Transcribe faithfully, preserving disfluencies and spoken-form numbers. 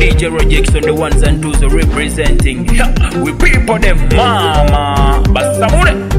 Deejay Rogex on the ones and twos representing. We people them mama. Basamune.